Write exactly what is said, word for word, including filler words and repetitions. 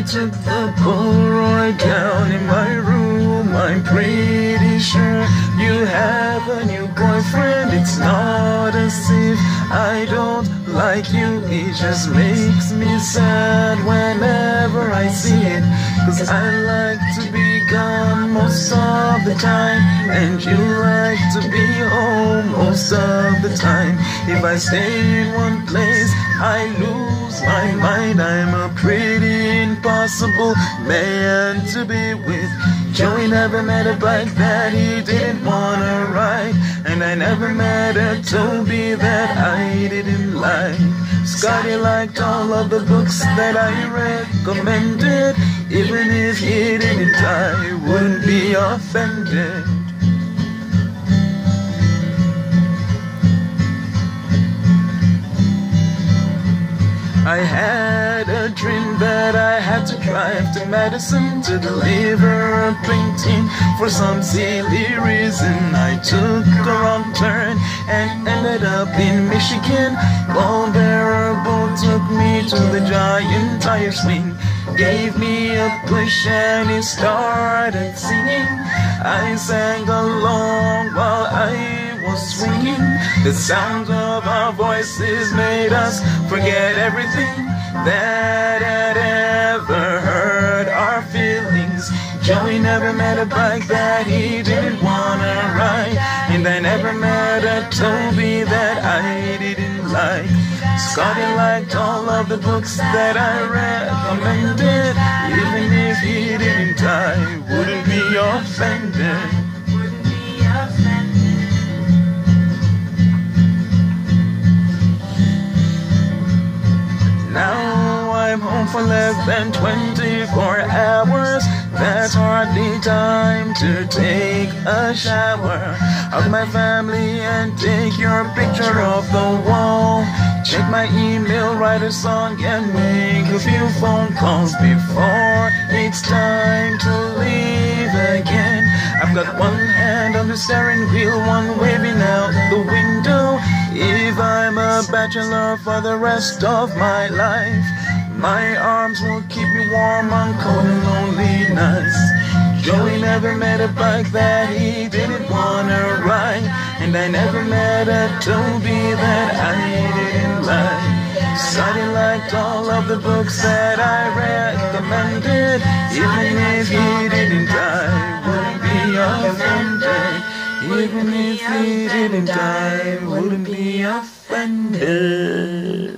took the Polaroid down in my room. I'm pretty sure you have a new boyfriend. It's not as if I don't like you, it just makes me sad whenever I see it. Cause I like to be gone most of the time, and you like to be home most of the time. If I stay in one place, I lose my mind. I'm a pretty impossible man to be with. Joey never met a bike that he didn't wanna ride, and I never met a Toby that I didn't like. Scotty liked all of the books that I recommended. Even if he didn't, I wouldn't be offended. I had a dream that I had to drive to Madison to deliver a painting. For some silly reason I took a wrong turn and ended up in Michigan. Paul Bearer boat took me to the giant tire swing, gave me a push and he started singing. I sang along while I was swinging. The sound of our voices made us forget everything that had ever hurt our feelings. Joey never met a bike that he didn't wanna ride, and I never met a Toby that I didn't like. Scotty liked all of the books that I recommended. Even if he didn't, I wouldn't be offended. Now I'm home for less than twenty-four hours. That's hardly time to take a shower. Hug my family and take your picture off the wall. Check my email, write a song and make a few phone calls before it's time to leave again. I've got one hand on the steering wheel, one waving out the window. If I'm a bachelor for the rest of my life, my arms will keep me warm on cold and lonely nights. Joey never met a bike that he didn't wanna ride, and I never met a Toby that I didn't like. Scotty liked all of the books that I recommended. Even if he didn't, I wouldn't be offended. Even if he didn't, I wouldn't be offended.